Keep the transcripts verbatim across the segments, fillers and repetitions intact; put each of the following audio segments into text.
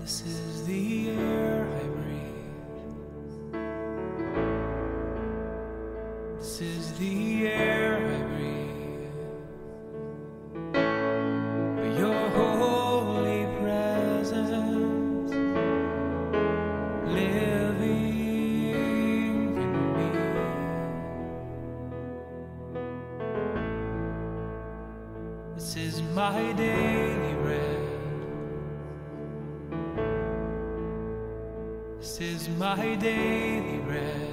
This is the air I breathe. This is the air I breathe. But your holy presence living in me. This is my daily bread. This is my daily bread.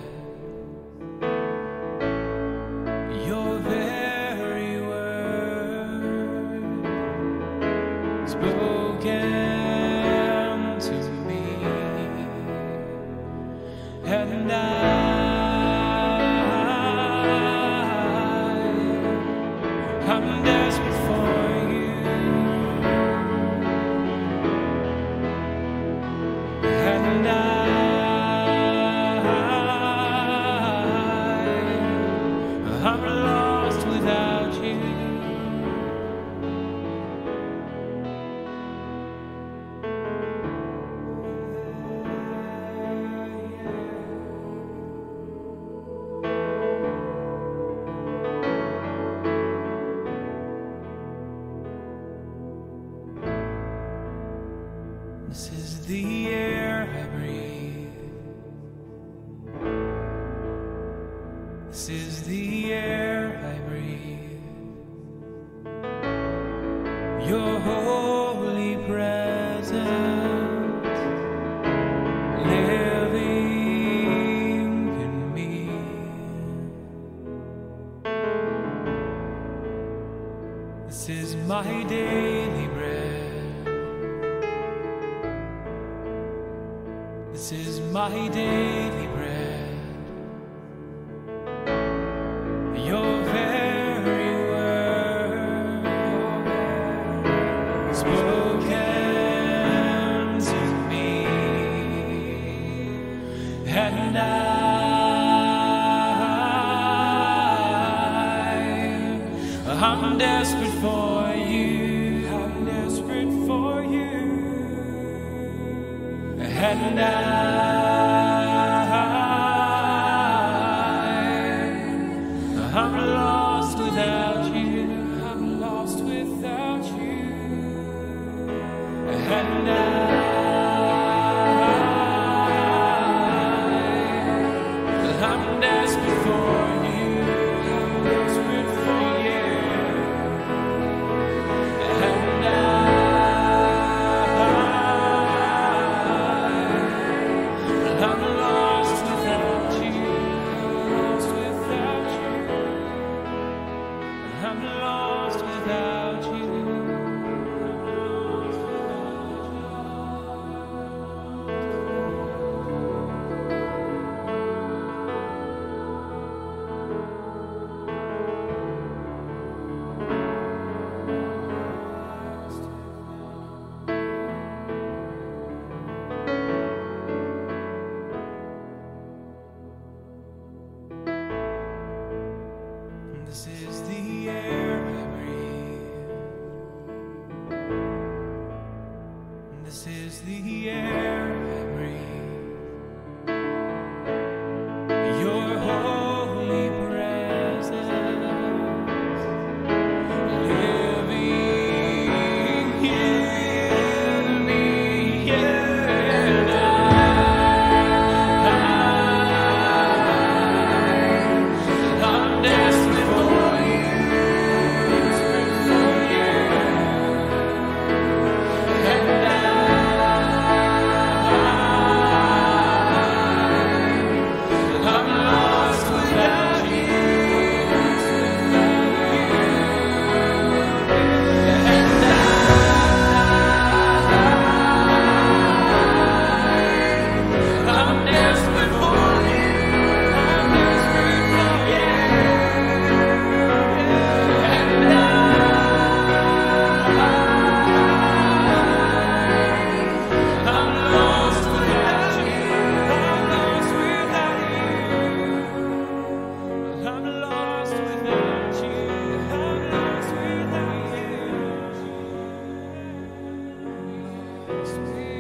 Your very word spoken to me, and I, I'm desperate for you, and I. I'm lost without you. This is the air I breathe. This is the air I breathe. Your holy presence living in me. This is my daily bread. This is my daily bread. Your very word spoken to me, and I, I'm desperate for you, I'm desperate for you, and I, I'm lost without you, I'm lost without you, and I, I'm desperate for you, I'm desperate for you, and I, I'm lost without you, I'm lost without you. I'm lost without you. This is the air I breathe. This is the air I breathe. Your holy presence living in me, and I, I'm desperate for you, desperate for you, and I, I'm lost without you, lost without you, and I, I'm desperate for you, I'm desperate for you, and I, I'm lost without you, I'm lost without you, I'm lost without you, I'm lost without you, lost without you.